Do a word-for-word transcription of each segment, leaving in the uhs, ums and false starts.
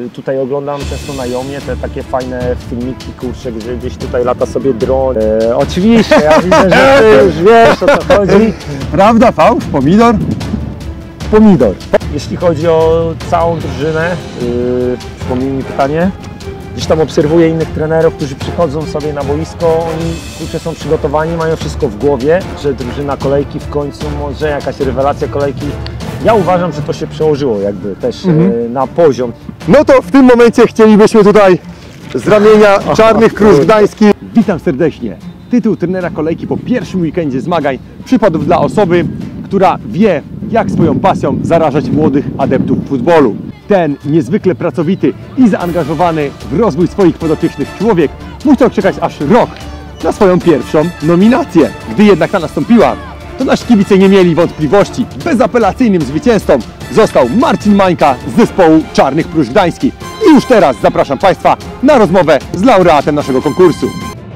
Tutaj oglądam często na Jomie te takie fajne filmiki, kurczę, gdzie gdzieś tutaj lata sobie dron. E, oczywiście, ja widzę, że ty już wiesz, o co chodzi. Prawda, fałsz, pomidor? Pomidor. Jeśli chodzi o całą drużynę, yy, przypomnij mi pytanie. Gdzieś tam obserwuję innych trenerów, którzy przychodzą sobie na boisko, oni kurczę, są przygotowani, mają wszystko w głowie, że drużyna kolejki w końcu, może jakaś rewelacja kolejki. Ja uważam, że to się przełożyło jakby też mhm. yy, na poziom. No to w tym momencie chcielibyśmy tutaj z ramienia Czarnych Krusz Gdański. Witam serdecznie. Tytuł trenera kolejki po pierwszym weekendzie zmagań przypadł dla osoby, która wie, jak swoją pasją zarażać młodych adeptów futbolu. Ten niezwykle pracowity i zaangażowany w rozwój swoich podopiecznych człowiek musiał czekać aż rok na swoją pierwszą nominację. Gdy jednak ta nastąpiła, to nasi kibice nie mieli wątpliwości. Bezapelacyjnym zwycięzcą został Marcin Mańka z zespołu Czarnych Krusz Gdański. I już teraz zapraszam Państwa na rozmowę z laureatem naszego konkursu.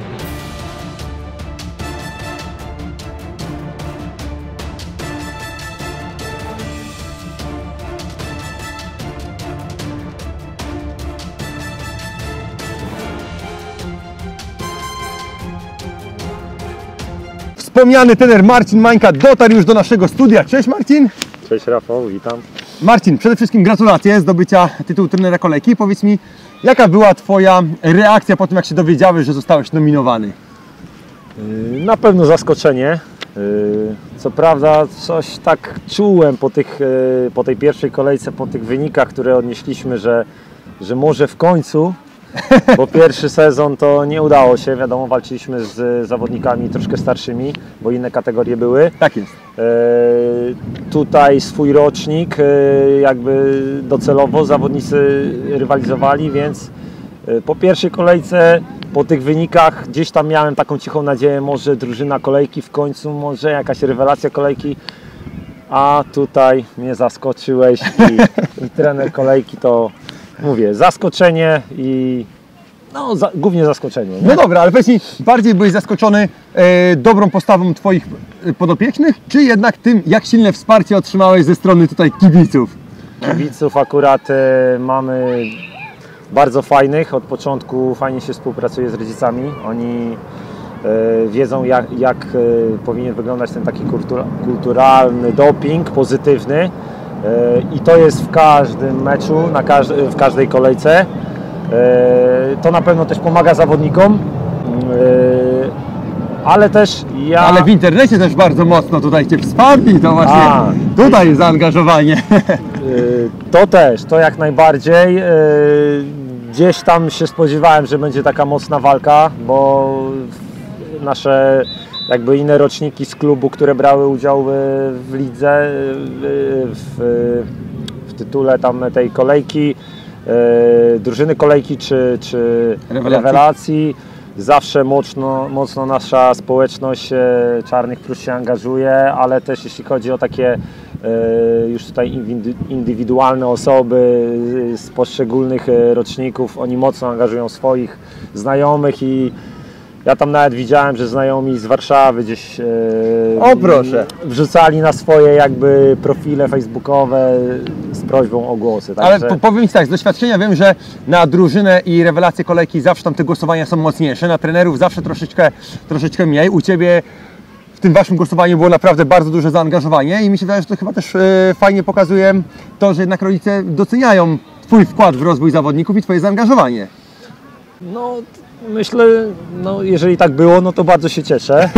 Wspomniany trener Marcin Mańka dotarł już do naszego studia. Cześć Marcin! Cześć Rafał, witam. Marcin, przede wszystkim gratulacje zdobycia tytułu trenera kolejki. Powiedz mi, jaka była Twoja reakcja po tym, jak się dowiedziałeś, że zostałeś nominowany? Na pewno zaskoczenie. Co prawda coś tak czułem po, tych, po tej pierwszej kolejce, po tych wynikach, które odnieśliśmy, że, że może w końcu, bo pierwszy sezon to nie udało się, wiadomo, walczyliśmy z zawodnikami troszkę starszymi, bo inne kategorie były. Tak jest. E, tutaj swój rocznik, e, jakby docelowo zawodnicy rywalizowali, więc e, po pierwszej kolejce, po tych wynikach gdzieś tam miałem taką cichą nadzieję, może drużyna kolejki w końcu, może jakaś rewelacja kolejki, a tutaj mnie zaskoczyłeś i, i trener kolejki to... Mówię, zaskoczenie i no, za, głównie zaskoczenie. Nie? No dobra, ale powiedz mi, bardziej byłeś zaskoczony e, dobrą postawą Twoich podopiecznych, czy jednak tym, jak silne wsparcie otrzymałeś ze strony tutaj kibiców? Kibiców akurat e, mamy bardzo fajnych, od początku fajnie się współpracuje z rodzicami. Oni e, wiedzą jak, jak e, powinien wyglądać ten taki kultura, kulturalny doping, pozytywny. I to jest w każdym meczu, na każdy, w każdej kolejce. To na pewno też pomaga zawodnikom, ale też ja... Ale w internecie też bardzo mocno tutaj Cię wsparli, to właśnie A, tutaj zaangażowanie. To też, to jak najbardziej. Gdzieś tam się spodziewałem, że będzie taka mocna walka, bo nasze jakby inne roczniki z klubu, które brały udział w, w lidze, w, w tytule tam tej kolejki, e, drużyny kolejki czy, czy rewelacji. rewelacji, zawsze mocno, mocno nasza społeczność e, Czarnych Krusz się angażuje, ale też jeśli chodzi o takie e, już tutaj indywidualne osoby z poszczególnych roczników, oni mocno angażują swoich znajomych i ja tam nawet widziałem, że znajomi z Warszawy gdzieś e, o, proszę. wrzucali na swoje jakby profile facebookowe z prośbą o głosy. Także... Ale po, powiem Ci tak, z doświadczenia wiem, że na drużynę i rewelacje kolejki zawsze tam te głosowania są mocniejsze, na trenerów zawsze troszeczkę, troszeczkę mniej. U Ciebie w tym Waszym głosowaniu było naprawdę bardzo duże zaangażowanie i mi się wydaje, że to chyba też e, fajnie pokazuje to, że jednak rodzice doceniają Twój wkład w rozwój zawodników i Twoje zaangażowanie. No... Myślę, no jeżeli tak było, no to bardzo się cieszę.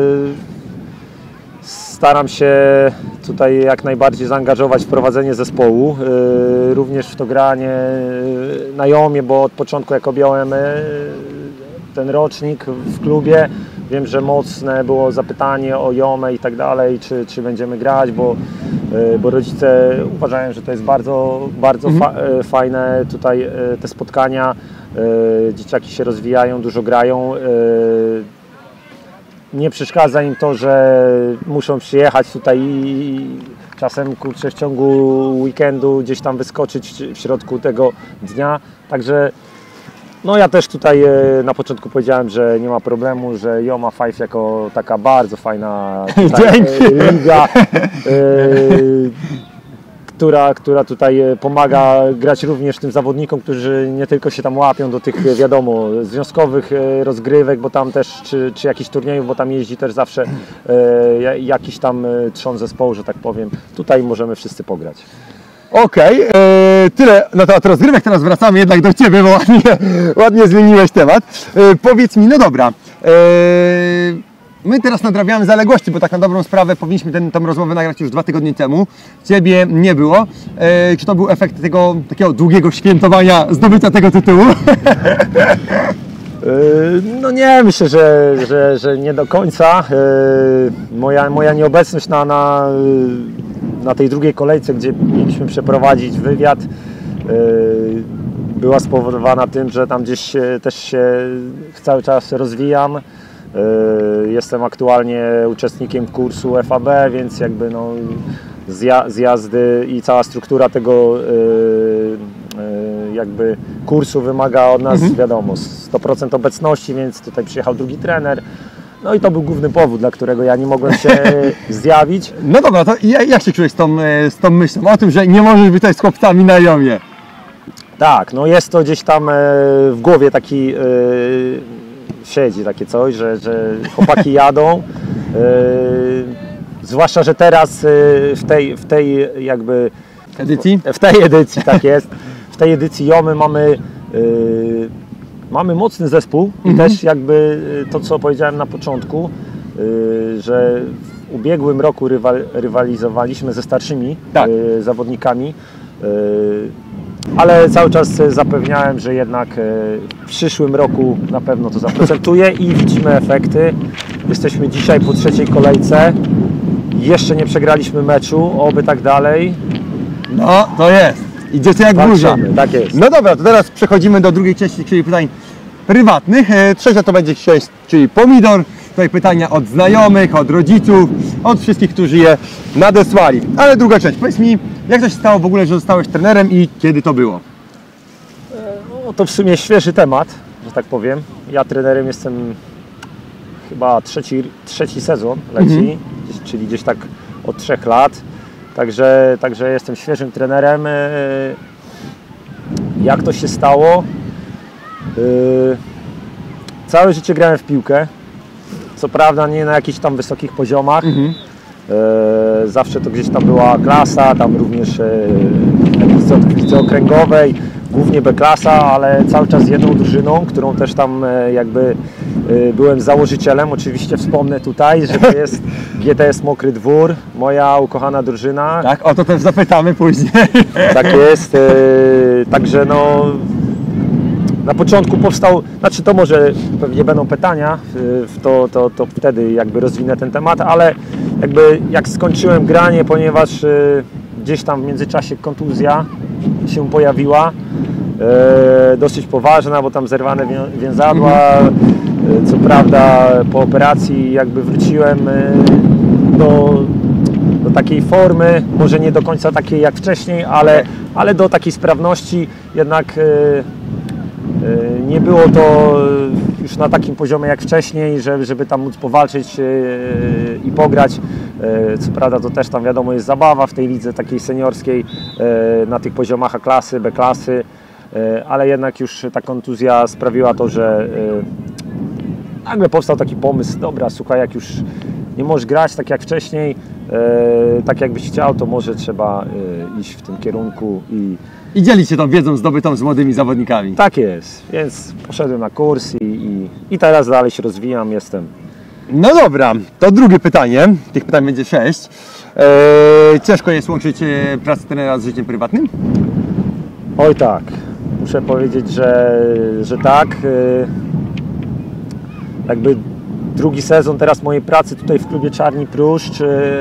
Staram się tutaj jak najbardziej zaangażować w prowadzenie zespołu, również w to granie na Jomie, bo od początku jak objąłem ten rocznik w klubie, wiem, że mocne było zapytanie o Jomę i tak dalej, czy, czy będziemy grać, bo, bo rodzice uważają, że to jest bardzo, bardzo mhm. fa fajne tutaj te spotkania. Dzieciaki się rozwijają, dużo grają. Nie przeszkadza im to, że muszą przyjechać tutaj i czasem kurczę, w ciągu weekendu gdzieś tam wyskoczyć w środku tego dnia. Także no ja też tutaj na początku powiedziałem, że nie ma problemu, że Joma Five jako taka bardzo fajna tutaj, liga, która, która tutaj pomaga grać również tym zawodnikom, którzy nie tylko się tam łapią do tych, wiadomo, związkowych rozgrywek, bo tam też, czy, czy jakichś turniejów, bo tam jeździ też zawsze e, jakiś tam trzon zespołu, że tak powiem. Tutaj możemy wszyscy pograć. Okej, okay, tyle na temat rozgrywek, teraz wracamy jednak do Ciebie, bo ładnie, ładnie zmieniłeś temat. E, powiedz mi, no dobra, e, my teraz nadrabiamy zaległości, bo tak na dobrą sprawę powinniśmy tę rozmowę nagrać już dwa tygodnie temu. Ciebie nie było. E, czy to był efekt tego takiego długiego świętowania zdobycia tego tytułu? No nie, myślę, że, że, że nie do końca. Moja, moja nieobecność na, na, na tej drugiej kolejce, gdzie mieliśmy przeprowadzić wywiad, była spowodowana tym, że tam gdzieś też się cały czas rozwijam. Jestem aktualnie uczestnikiem kursu F A B, więc jakby no zjazdy i cała struktura tego jakby kursu wymaga od nas, mhm. wiadomo, sto procent obecności, więc tutaj przyjechał drugi trener. No i to był główny powód, dla którego ja nie mogłem się zjawić. No dobra, to jak się czujesz z tą, z tą myślą o tym, że nie możesz być tutaj z chłopcami na Jomie? Tak, no jest to gdzieś tam w głowie taki siedzi takie coś, że, że chłopaki jadą. Zwłaszcza, że teraz w tej, w tej jakby edycji? W tej edycji, tak jest. W tej edycji Jomy mamy, yy, mamy mocny zespół i mhm. też jakby to, co powiedziałem na początku, yy, że w ubiegłym roku rywal, rywalizowaliśmy ze starszymi tak. yy, zawodnikami, yy, ale cały czas zapewniałem, że jednak yy, w przyszłym roku na pewno to zaprocentuje i widzimy efekty. Jesteśmy dzisiaj po trzeciej kolejce, jeszcze nie przegraliśmy meczu, oby tak dalej. No, to jest. Idziecie jak burza. Tak jest. No dobra, to teraz przechodzimy do drugiej części, czyli pytań prywatnych. Trzecia to będzie część, czyli pomidor. Tutaj pytania od znajomych, od rodziców, od wszystkich, którzy je nadesłali. Ale druga część. Powiedz mi, jak to się stało w ogóle, że zostałeś trenerem i kiedy to było? No, to w sumie świeży temat, że tak powiem. Ja trenerem jestem chyba trzeci, trzeci sezon leci, mhm. czyli gdzieś tak od trzech lat. Także, także jestem świeżym trenerem. Jak to się stało? Całe życie grałem w piłkę. Co prawda nie na jakichś tam wysokich poziomach. Mhm. Zawsze to gdzieś tam była klasa, tam również w lidze okręgowej, głównie B-klasa, ale cały czas jedną drużyną, którą też tam jakby byłem założycielem. Oczywiście wspomnę tutaj, że to jest G T S Mokry Dwór, moja ukochana drużyna. Tak, o to też zapytamy później. Tak jest, także no na początku powstał, znaczy to może pewnie będą pytania, to, to, to wtedy jakby rozwinę ten temat, ale jakby jak skończyłem granie, ponieważ gdzieś tam w międzyczasie kontuzja się pojawiła, dosyć poważna, bo tam zerwane więzadła. Co prawda po operacji jakby wróciłem do, do takiej formy, może nie do końca takiej jak wcześniej, ale, ale do takiej sprawności, jednak nie było to już na takim poziomie jak wcześniej, żeby, żeby tam móc powalczyć i pograć. Co prawda to też tam wiadomo jest zabawa w tej lidze takiej seniorskiej, na tych poziomach A-klasy, B-klasy, ale jednak już ta kontuzja sprawiła to, że nagle powstał taki pomysł, dobra, słuchaj, jak już nie możesz grać tak jak wcześniej, tak jakbyś chciał, to może trzeba iść w tym kierunku i I dzielić się tą wiedzą zdobytą z młodymi zawodnikami. Tak jest, więc poszedłem na kurs i, i, i teraz dalej się rozwijam, jestem. No dobra, to drugie pytanie, tych pytań będzie sześć. Eee, ciężko jest łączyć pracę trenera z życiem prywatnym? Oj tak, muszę powiedzieć, że, że tak. Jakby drugi sezon teraz mojej pracy tutaj w klubie Czarni Pruszcz.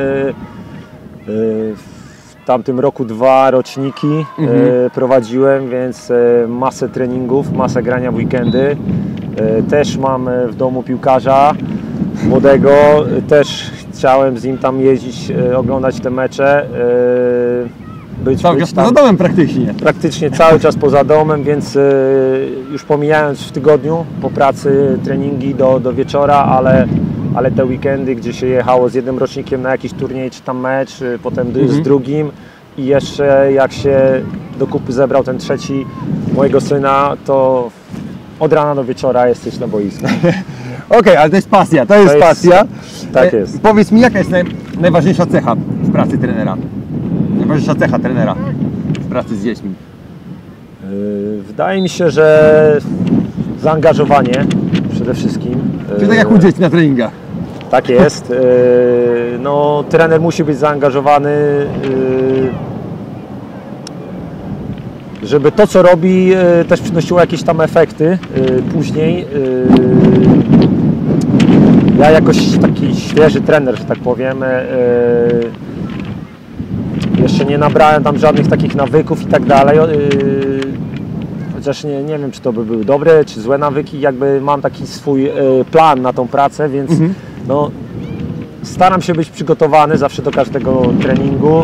W tamtym roku dwa roczniki mhm. prowadziłem, więc masę treningów, masę grania w weekendy. Też mam w domu piłkarza młodego, też chciałem z nim tam jeździć, oglądać te mecze. Być, cały być czas poza domem praktycznie. Praktycznie cały czas poza domem, więc y, już pomijając w tygodniu po pracy treningi do, do wieczora, ale, ale te weekendy, gdzie się jechało z jednym rocznikiem na jakiś turniej czy tam mecz, y, potem mhm. z drugim, i jeszcze jak się do kupy zebrał ten trzeci mojego syna, to od rana do wieczora jesteś na boisku. Okej, okay, ale to jest pasja, to jest, to jest pasja. Tak jest. E, powiedz mi, jaka jest naj, najważniejsza cecha w pracy trenera? Najważniejsza cecha trenera w pracy z dziećmi? Yy, wydaje mi się, że zaangażowanie przede wszystkim. Czyli tak jak u dzieci na treningach. Tak jest. Yy, no, trener musi być zaangażowany, yy, żeby to, co robi, yy, też przynosiło jakieś tam efekty yy, później. Yy, ja jakoś taki świeży trener, że tak powiem, yy, jeszcze nie nabrałem tam żadnych takich nawyków i tak dalej. Yy, chociaż nie, nie wiem, czy to by były dobre, czy złe nawyki. Jakby mam taki swój yy, plan na tą pracę, więc mhm. no, staram się być przygotowany zawsze do każdego treningu.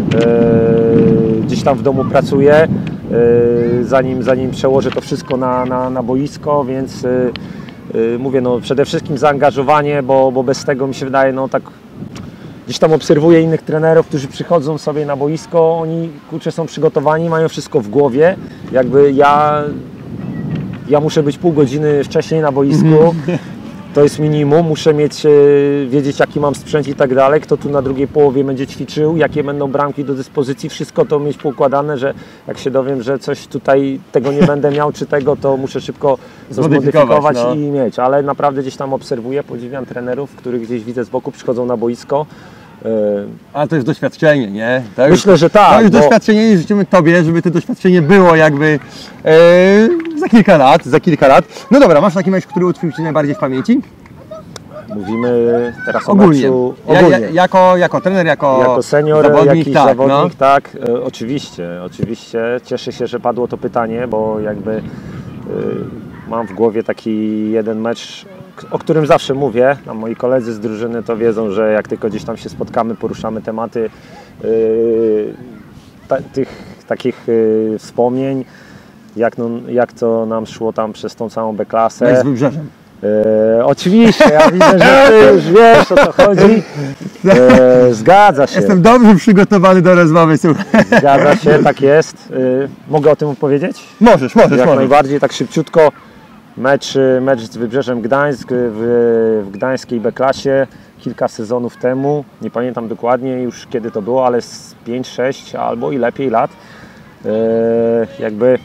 Yy, gdzieś tam w domu pracuję, yy, zanim, zanim przełożę to wszystko na, na, na boisko, więc yy, yy, mówię, no przede wszystkim zaangażowanie, bo, bo bez tego mi się wydaje, no tak gdzieś tam obserwuję innych trenerów, którzy przychodzą sobie na boisko, oni kurczę są przygotowani, mają wszystko w głowie, jakby ja, ja muszę być pół godziny wcześniej na boisku. To jest minimum, muszę mieć, wiedzieć jaki mam sprzęt i tak dalej, kto tu na drugiej połowie będzie ćwiczył, jakie będą bramki do dyspozycji, wszystko to mieć poukładane, że jak się dowiem, że coś tutaj tego nie będę miał czy tego, to muszę szybko zmodyfikować no. i mieć, ale naprawdę gdzieś tam obserwuję, podziwiam trenerów, których gdzieś widzę z boku, przychodzą na boisko. Ale to jest doświadczenie, nie? To Myślę, już, że tak. To już bo... doświadczenie i życzymy Tobie, żeby to doświadczenie było jakby e, za kilka lat, za kilka lat. No dobra, masz taki mecz, który utkwił Ci najbardziej w pamięci? Mówimy teraz ogólnie. o meczu ogólnie. Ja, ja, jako, jako trener, jako, jako senior, zawodnik, jakiś tak, zawodnik, no. tak, e, oczywiście, oczywiście. Cieszę się, że padło to pytanie, bo jakby e, mam w głowie taki jeden mecz, o którym zawsze mówię, a moi koledzy z drużyny to wiedzą, że jak tylko gdzieś tam się spotkamy, poruszamy tematy yy, ta, tych takich yy, wspomnień, jak, no, jak to nam szło tam przez tą całą B-klasę. Jak z Wybrzeżem. Yy, oczywiście, ja widzę, że ty już wiesz, o co chodzi. Yy, zgadza się. Jestem dobrze przygotowany do rozmowy, słuchaj. Zgadza się, tak jest. Yy, mogę o tym opowiedzieć? Możesz, możesz. Jak możesz. najbardziej, tak szybciutko. Mecz, mecz z Wybrzeżem Gdańsk w, w gdańskiej B-klasie kilka sezonów temu, nie pamiętam dokładnie już kiedy to było, ale z pięć sześć albo i lepiej lat. Yy, jakby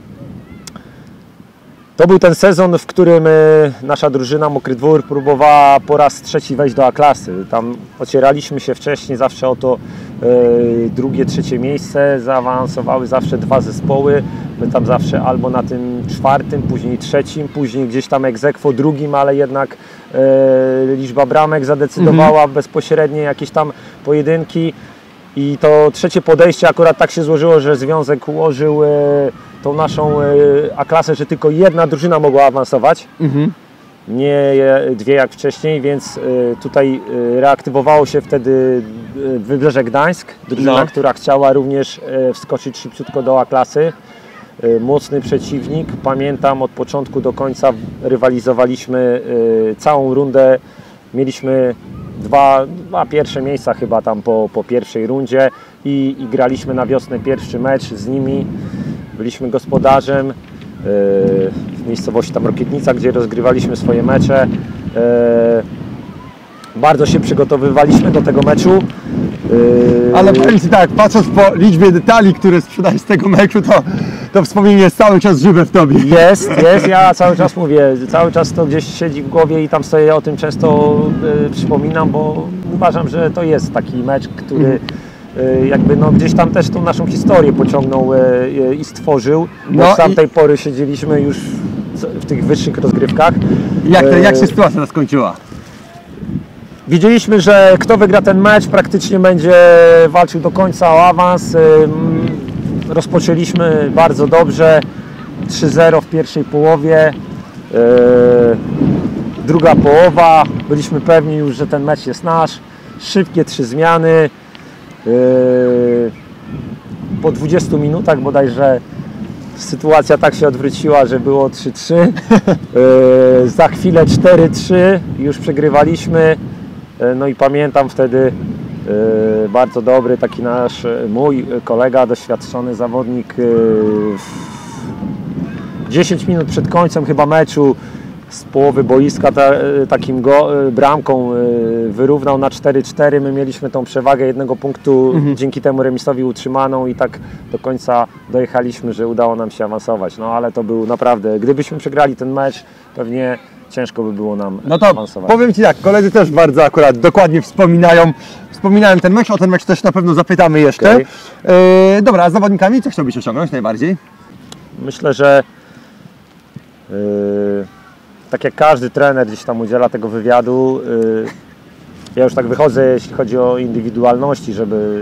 to był ten sezon, w którym nasza drużyna Mokry Dwór próbowała po raz trzeci wejść do A-klasy. Tam ocieraliśmy się wcześniej zawsze o to yy, drugie, trzecie miejsce, zaawansowały zawsze dwa zespoły. My tam zawsze albo na tym czwartym, później trzecim, później gdzieś tam ex aequo drugim, ale jednak yy, liczba bramek zadecydowała mhm. bezpośrednie jakieś tam pojedynki. I to trzecie podejście akurat tak się złożyło, że związek ułożył yy, tą naszą yy, A-klasę, że tylko jedna drużyna mogła awansować. Mhm. Nie dwie jak wcześniej, więc y, tutaj y, reaktywowało się wtedy y, Wybrzeże Gdańsk, drużyna, no. która chciała również y, wskoczyć szybciutko do A-klasy. Y, mocny przeciwnik, pamiętam od początku do końca rywalizowaliśmy y, całą rundę, mieliśmy dwa, dwa pierwsze miejsca chyba tam po, po pierwszej rundzie i, i graliśmy na wiosnę pierwszy mecz z nimi, byliśmy gospodarzem. W miejscowości tam Rokietnica, gdzie rozgrywaliśmy swoje mecze. Bardzo się przygotowywaliśmy do tego meczu. Ale powiem Ci tak, patrząc po liczbie detali, które sprzedałeś z tego meczu, to, to wspomnienie jest cały czas żywe w Tobie. Jest, jest, ja cały czas mówię, cały czas to gdzieś siedzi w głowie i tam sobie o tym często y, przypominam, bo uważam, że to jest taki mecz, który mm. jakby no gdzieś tam też tą naszą historię pociągnął i stworzył, bo no z tamtej i... pory siedzieliśmy już w tych wyższych rozgrywkach. Jak, to, jak się sytuacja skończyła? Wiedzieliśmy, że kto wygra ten mecz praktycznie będzie walczył do końca o awans. Rozpoczęliśmy bardzo dobrze, trzy zero w pierwszej połowie. Druga połowa, byliśmy pewni już, że ten mecz jest nasz. Szybkie trzy zmiany. Po dwudziestu minutach bodajże sytuacja tak się odwróciła, że było trzy trzy. Za chwilę cztery trzy, już przegrywaliśmy. No i pamiętam wtedy Yy, bardzo dobry, taki nasz, mój kolega, doświadczony zawodnik. Yy, dziesięć minut przed końcem chyba meczu z połowy boiska ta, takim go, bramką yy, wyrównał na cztery cztery. My mieliśmy tą przewagę jednego punktu, mhm. dzięki temu remisowi utrzymaną i tak do końca dojechaliśmy, że udało nam się awansować. No ale to był naprawdę, gdybyśmy przegrali ten mecz, pewnie ciężko by było nam no to awansować. Powiem Ci tak, koledzy też bardzo akurat dokładnie wspominają, wspominałem ten mecz, o ten mecz też na pewno zapytamy jeszcze. Okay. Yy, dobra, a z zawodnikami co chciałbyś osiągnąć najbardziej? Myślę, że yy, tak jak każdy trener gdzieś tam udziela tego wywiadu, yy, ja już tak wychodzę, jeśli chodzi o indywidualności, żeby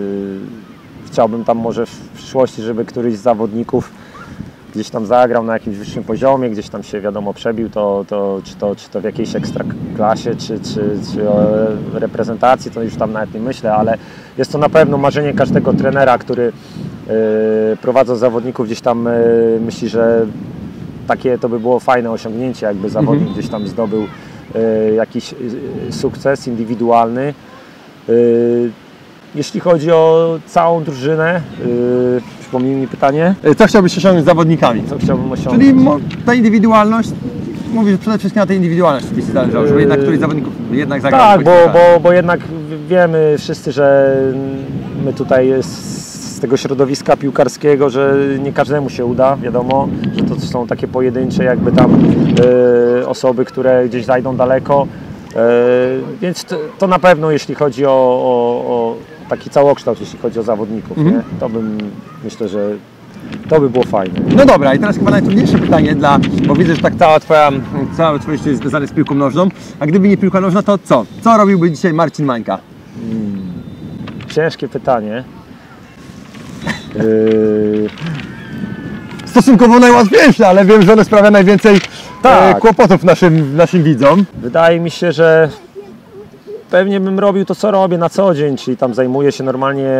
yy, chciałbym tam może w przyszłości, żeby któryś z zawodników gdzieś tam zagrał na jakimś wyższym poziomie, gdzieś tam się wiadomo przebił, to, to, czy, to czy to w jakiejś ekstraklasie, czy, czy, czy o reprezentacji, to już tam nawet nie myślę, ale jest to na pewno marzenie każdego trenera, który yy, prowadząc zawodników gdzieś tam yy, myśli, że takie to by było fajne osiągnięcie, jakby zawodnik mhm. gdzieś tam zdobył yy, jakiś yy, sukces indywidualny. Yy, Jeśli chodzi o całą drużynę, yy, przypomnij mi pytanie. Co chciałbyś osiągnąć z zawodnikami? Co chciałbym osiągnąć? Czyli ta indywidualność, mówisz przede wszystkim na tej indywidualności by się zależało, żeby jednak któryś z zawodników jednak zagrał. Tak, bo, bo, bo jednak wiemy wszyscy, że my tutaj z tego środowiska piłkarskiego, że nie każdemu się uda, wiadomo, że to są takie pojedyncze jakby tam yy, osoby, które gdzieś zajdą daleko. Yy, więc to, to na pewno jeśli chodzi o, o, o taki całokształt, jeśli chodzi o zawodników, mm-hmm. nie? To bym, myślę, że to by było fajne. No dobra, i teraz chyba najtrudniejsze pytanie dla, bo widzę, że tak cała twoja, całe twoje życie jest związane z piłką nożną, a gdyby nie piłka nożna, to co? Co robiłby dzisiaj Marcin Mańka? Hmm. Ciężkie pytanie. Yy... Stosunkowo najłatwiejsze, ale wiem, że one sprawia najwięcej tak. e, kłopotów naszym, naszym widzom. Wydaje mi się, że pewnie bym robił to, co robię na co dzień, czyli tam zajmuję się normalnie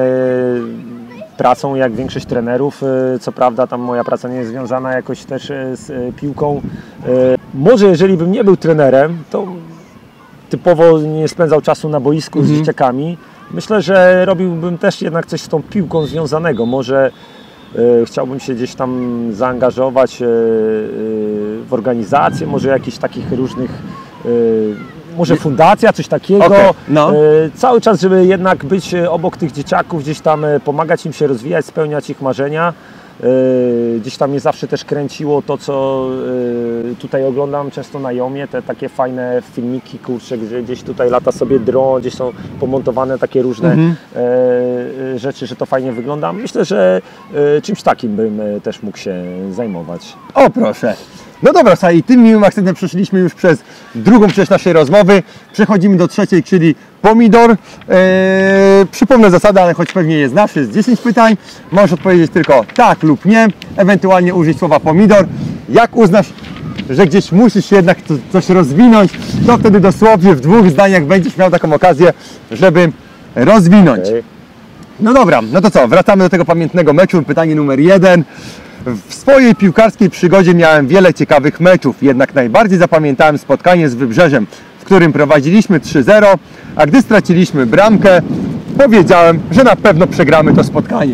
pracą jak większość trenerów. Co prawda tam moja praca nie jest związana jakoś też z piłką. Może jeżeli bym nie był trenerem, to typowo nie spędzał czasu na boisku mhm. z dzieciakami. Myślę, że robiłbym też jednak coś z tą piłką związanego. Może chciałbym się gdzieś tam zaangażować w organizację, może jakichś takich różnych, może fundacja, coś takiego. Okay, no. Cały czas, żeby jednak być obok tych dzieciaków, gdzieś tam pomagać im się rozwijać, spełniać ich marzenia. Gdzieś tam mnie zawsze też kręciło to, co tutaj oglądam często na Jomie, te takie fajne filmiki, kurczę, gdzie gdzieś tutaj lata sobie dron, gdzieś są pomontowane takie różne mhm. rzeczy, że to fajnie wygląda. Myślę, że czymś takim bym też mógł się zajmować. O proszę! No dobra, słuchaj, i tym miłym akcentem przeszliśmy już przez drugą część naszej rozmowy. Przechodzimy do trzeciej, czyli pomidor. Eee, przypomnę zasady, ale choć pewnie je znasz, jest dziesięć pytań. Możesz odpowiedzieć tylko tak lub nie, ewentualnie użyć słowa pomidor. Jak uznasz, że gdzieś musisz się jednak coś rozwinąć, to wtedy dosłownie w dwóch zdaniach będziesz miał taką okazję, żeby rozwinąć. Okay. No dobra, no to co, wracamy do tego pamiętnego meczu. Pytanie numer jeden. W swojej piłkarskiej przygodzie miałem wiele ciekawych meczów, jednak najbardziej zapamiętałem spotkanie z Wybrzeżem, w którym prowadziliśmy trzy zero, a gdy straciliśmy bramkę, powiedziałem, że na pewno przegramy to spotkanie.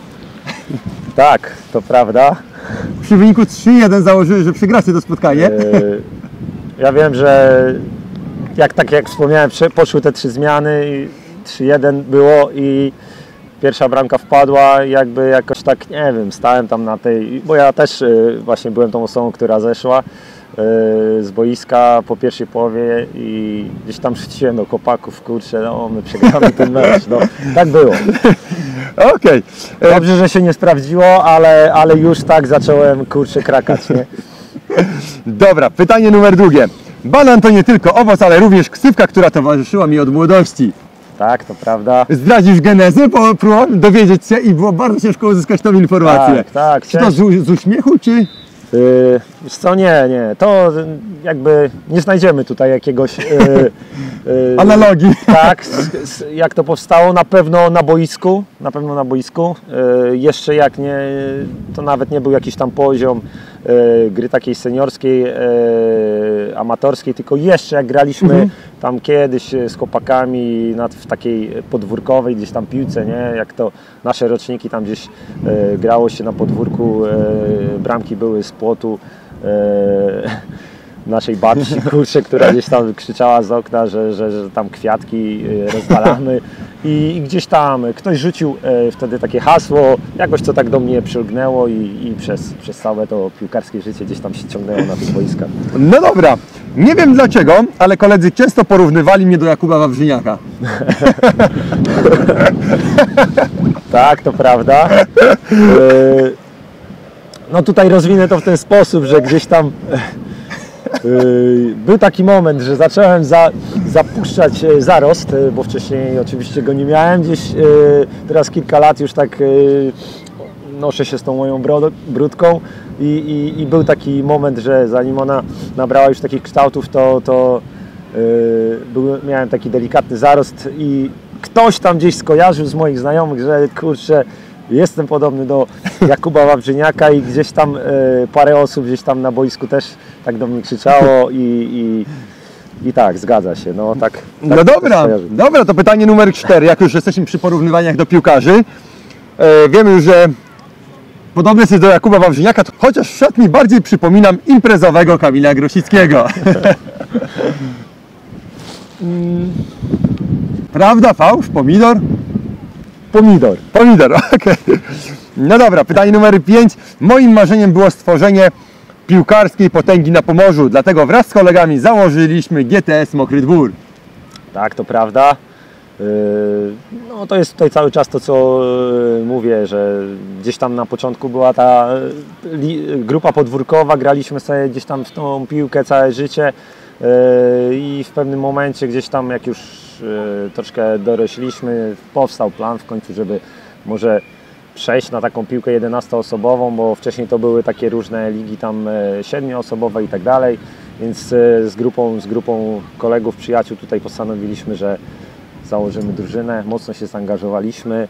Tak, to prawda. Przy wyniku trzy jeden założyłeś, że przegracie to spotkanie. Yy, ja wiem, że jak tak jak wspomniałem, poszły te trzy zmiany i trzy jeden było i pierwsza bramka wpadła i jakby jakoś tak, nie wiem, stałem tam na tej, bo ja też y, właśnie byłem tą osobą, która zeszła y, z boiska po pierwszej połowie i gdzieś tam rzuciłem do chłopaków, kurczę, no my przegramy ten mecz, no tak było. Okej. Okay. Dobrze, że się nie sprawdziło, ale, ale już tak zacząłem, kurczę, krakać, nie? Dobra, pytanie numer drugie. Banan to nie tylko owoc, ale również ksywka, która towarzyszyła mi od młodości. Tak, to prawda. Zdradzisz genezę, bo próbowałem dowiedzieć się i było bardzo ciężko uzyskać tą informację. Tak, tak. Czy to z, z uśmiechu, czy? Yy, wiesz co, nie, nie. To jakby nie znajdziemy tutaj jakiegoś... Yy, yy, analogii. Tak, z, z, jak to powstało, na pewno na boisku, na pewno na boisku. Yy, jeszcze jak nie, to nawet nie był jakiś tam poziom e, gry takiej seniorskiej, e, amatorskiej, tylko jeszcze jak graliśmy mhm. tam kiedyś z chłopakami nad, w takiej podwórkowej gdzieś tam piłce, nie? Jak to nasze roczniki tam gdzieś e, grało się na podwórku, e, bramki były z płotu e, naszej babci, kurczę, która gdzieś tam krzyczała z okna, że, że, że tam kwiatki rozwalamy i, i gdzieś tam ktoś rzucił e, wtedy takie hasło, jakoś to tak do mnie przylgnęło i, i przez, przez całe to piłkarskie życie gdzieś tam się ciągnęło na tych boiskach. No dobra, nie wiem dlaczego, ale koledzy często porównywali mnie do Jakuba Wawrzyniaka. Tak, to prawda. E, no tutaj rozwinę to w ten sposób, że gdzieś tam był taki moment, że zacząłem za, zapuszczać zarost, bo wcześniej oczywiście go nie miałem. Gdzieś teraz kilka lat już tak noszę się z tą moją brudką i, i, i był taki moment, że zanim ona nabrała już takich kształtów, to, to był, miałem taki delikatny zarost i ktoś tam gdzieś skojarzył z moich znajomych, że kurczę, jestem podobny do Jakuba Wawrzyniaka i gdzieś tam e, parę osób gdzieś tam na boisku też tak do mnie krzyczało i, i, i tak, zgadza się. No, tak, tak no dobra, dobra, to pytanie numer cztery, jak już jesteśmy przy porównywaniach do piłkarzy. E, wiemy już, że podobny jest do Jakuba Wawrzyniaka, chociaż w szatni bardziej przypominam imprezowego Kamila Grosickiego. Prawda, fałsz, pomidor? Pomidor. Pomidor, okej. Okay. No dobra, pytanie numer pięć. Moim marzeniem było stworzenie piłkarskiej potęgi na Pomorzu, dlatego wraz z kolegami założyliśmy G T S Mokry Dwór. Tak, to prawda. No to jest tutaj cały czas to, co mówię, że gdzieś tam na początku była ta grupa podwórkowa, graliśmy sobie gdzieś tam w tą piłkę całe życie i w pewnym momencie gdzieś tam jak już troszkę dorośliśmy, powstał plan w końcu, żeby może przejść na taką piłkę jedenastoosobową, bo wcześniej to były takie różne ligi tam siedmioosobowe i tak dalej, więc z grupą, z grupą kolegów, przyjaciół tutaj postanowiliśmy, że założymy drużynę, mocno się zaangażowaliśmy.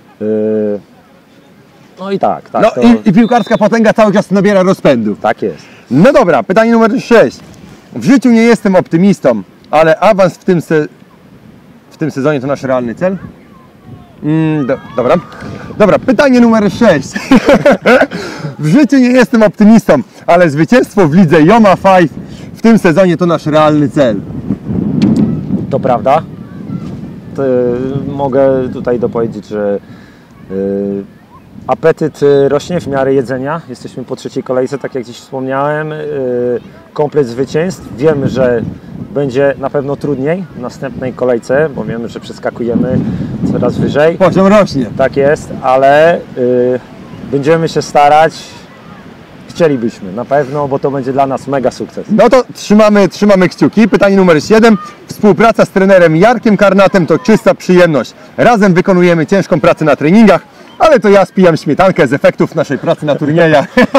No i tak. tak no to... i, i piłkarska potęga cały czas nabiera rozpędu. Tak jest. No dobra, pytanie numer sześć. W życiu nie jestem optymistą, ale awans w tym, se... w tym sezonie to nasz realny cel? Mm, do, dobra. Dobra, pytanie numer sześć. W życiu nie jestem optymistą, ale zwycięstwo w lidze Yoma pięć w tym sezonie to nasz realny cel. To prawda. To, mogę tutaj dopowiedzieć, że y, apetyt rośnie w miarę jedzenia. Jesteśmy po trzeciej kolejce, tak jak dziś wspomniałem. Y, komplet zwycięstw. Wiemy, że będzie na pewno trudniej w następnej kolejce, bo wiemy, że przeskakujemy coraz wyżej. Poziom rośnie. Tak jest, ale y, będziemy się starać. Chcielibyśmy, na pewno, bo to będzie dla nas mega sukces. No to trzymamy, trzymamy kciuki. Pytanie numer siedem. Współpraca z trenerem Jarkiem Karnatem to czysta przyjemność. Razem wykonujemy ciężką pracę na treningach, ale to ja spijam śmietankę z efektów naszej pracy na turniejach. yy,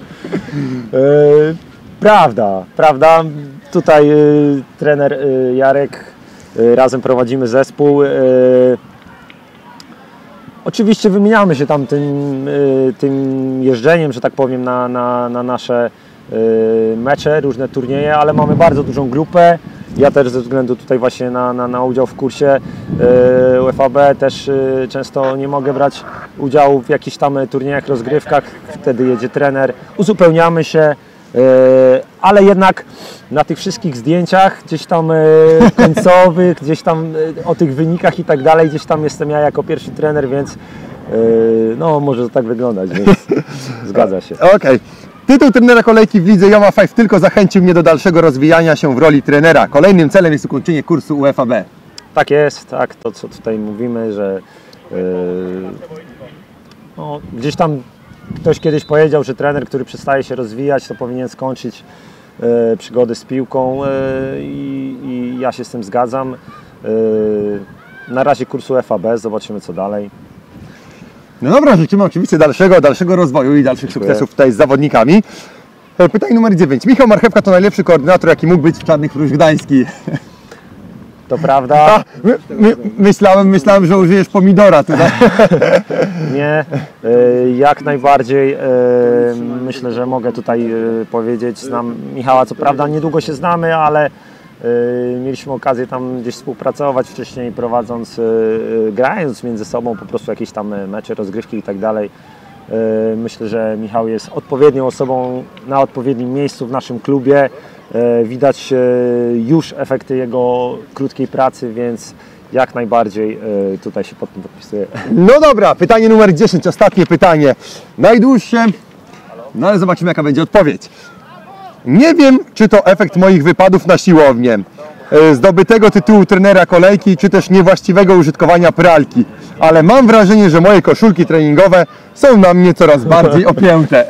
prawda, prawda. Tutaj yy, trener yy, Jarek, yy, razem prowadzimy zespół. Yy, Oczywiście wymieniamy się tam tym, y, tym jeżdżeniem, że tak powiem, na, na, na nasze y, mecze, różne turnieje, ale mamy bardzo dużą grupę. Ja też ze względu tutaj właśnie na, na, na udział w kursie y, U F A B też y, często nie mogę brać udziału w jakichś tam turniejach, rozgrywkach. Wtedy jedzie trener, uzupełniamy się. Ale jednak na tych wszystkich zdjęciach, gdzieś tam końcowych, gdzieś tam o tych wynikach i tak dalej, gdzieś tam jestem ja jako pierwszy trener, więc no może to tak wyglądać, więc zgadza się. Okej. Okay. Tytuł trenera kolejki w lidze Yoma pięć tylko zachęcił mnie do dalszego rozwijania się w roli trenera. Kolejnym celem jest ukończenie kursu U F A B. Tak jest, tak, to co tutaj mówimy, że yy, no, gdzieś tam ktoś kiedyś powiedział, że trener, który przestaje się rozwijać, to powinien skończyć e, przygody z piłką e, i, i ja się z tym zgadzam. E, na razie kurs U F A B, zobaczymy co dalej. No dobra, życzymy oczywiście dalszego, dalszego rozwoju i dalszych Dziękuję. sukcesów tutaj z zawodnikami. Pytanie numer dziewięć. Michał Marchewka to najlepszy koordynator, jaki mógł być w Czarnych Chruść Gdański. to prawda. A, my, my, myślałem, myślałem, że użyjesz pomidora tutaj. Nie, y, jak najbardziej y, myślę, że mogę tutaj y, powiedzieć, znam Michała, co prawda niedługo się znamy, ale y, mieliśmy okazję tam gdzieś współpracować wcześniej, prowadząc, y, y, grając między sobą po prostu jakieś tam mecze, rozgrywki i tak dalej. Y, myślę, że Michał jest odpowiednią osobą na odpowiednim miejscu w naszym klubie. Y, widać y, już efekty jego krótkiej pracy, więc jak najbardziej y, tutaj się pod tym podpisuję. No dobra, pytanie numer dziesięć, ostatnie pytanie. Najdłuższe, no ale zobaczymy, jaka będzie odpowiedź. Nie wiem, czy to efekt moich wypadów na siłownię, e, zdobytego tytułu trenera kolejki, czy też niewłaściwego użytkowania pralki, ale mam wrażenie, że moje koszulki treningowe są na mnie coraz bardziej opięte.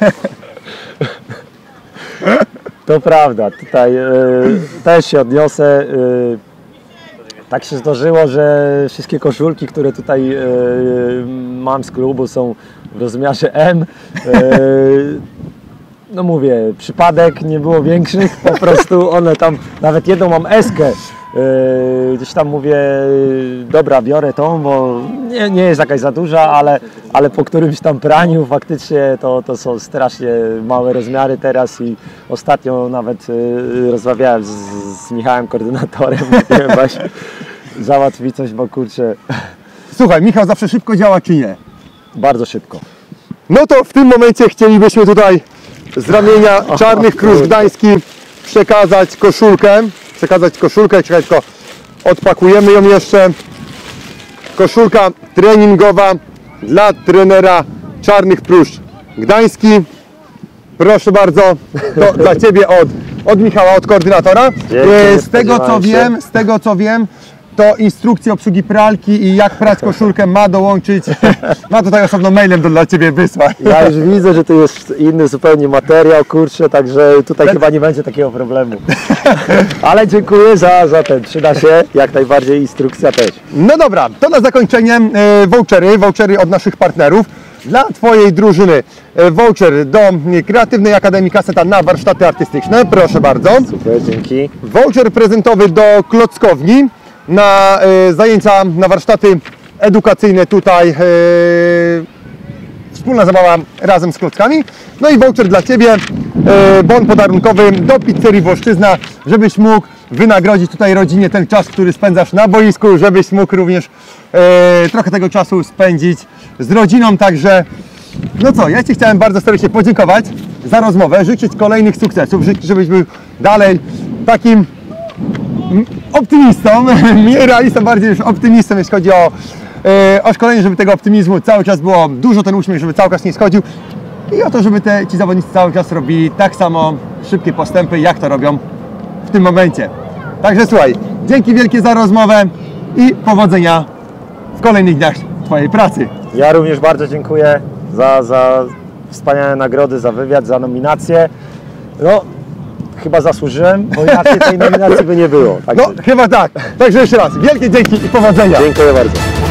To prawda, tutaj y, też się odniosę. Y, tak się zdarzyło, że wszystkie koszulki, które tutaj y, mam z klubu, są w rozmiarze M. Y, no mówię, przypadek, nie było większych, po prostu one tam, nawet jedną mam eskę. Yy, gdzieś tam mówię, dobra, biorę tą, bo nie, nie jest jakaś za duża, ale, ale po którymś tam praniu faktycznie to, to są strasznie małe rozmiary teraz i ostatnio nawet yy, rozmawiałem z, z Michałem, koordynatorem, mówiłem właśnie, załatwi coś, bo kurczę. Słuchaj, Michał zawsze szybko działa, czy nie? Bardzo szybko. No to w tym momencie chcielibyśmy tutaj z ramienia Czarnych Krusz Gdański przekazać koszulkę. Przekazać koszulkę, czekaj, tylko odpakujemy ją jeszcze. Koszulka treningowa dla trenera Czarnych Krusz Gdański. Proszę bardzo, to dla Ciebie od, od Michała, od koordynatora. Dzięki, z tego co wiem, z tego co wiem, to instrukcję obsługi pralki i jak prać koszulkę ma dołączyć, ma tutaj osobno mailem do dla Ciebie wysłać. Ja już widzę, że to jest inny zupełnie materiał, kurczę, także tutaj chyba nie będzie takiego problemu. Ale dziękuję za, za ten, przyda się jak najbardziej, instrukcja też. No dobra, to na zakończenie e, vouchery, vouchery od naszych partnerów. Dla Twojej drużyny e, voucher do Kreatywnej Akademii Kaseta na warsztaty artystyczne, proszę bardzo. Super, dzięki. Voucher prezentowy do Klockowni na e, zajęcia, na warsztaty edukacyjne tutaj, e, wspólna zabawa razem z klockami. No i voucher dla Ciebie, e, bon podarunkowy do pizzerii Włoszczyzna, żebyś mógł wynagrodzić tutaj rodzinie ten czas, który spędzasz na boisku, żebyś mógł również e, trochę tego czasu spędzić z rodziną, także no co, ja Ci chciałem bardzo serdecznie podziękować za rozmowę, życzyć kolejnych sukcesów, życzyć, żebyś był dalej takim optymistą, mniej realistą, bardziej już optymistą, jeśli chodzi o, e, o szkolenie, żeby tego optymizmu cały czas było dużo, ten uśmiech, żeby cały czas nie schodził i o to, żeby te, ci zawodnicy cały czas robili tak samo szybkie postępy, jak to robią w tym momencie. Także słuchaj, dzięki wielkie za rozmowę i powodzenia w kolejnych dniach Twojej pracy. Ja również bardzo dziękuję za, za wspaniałe nagrody, za wywiad, za nominację. No, chyba zasłużyłem, bo inaczej tej nominacji by nie było. Także. No, chyba tak. Także jeszcze raz, wielkie dzięki i powodzenia. Dziękuję bardzo.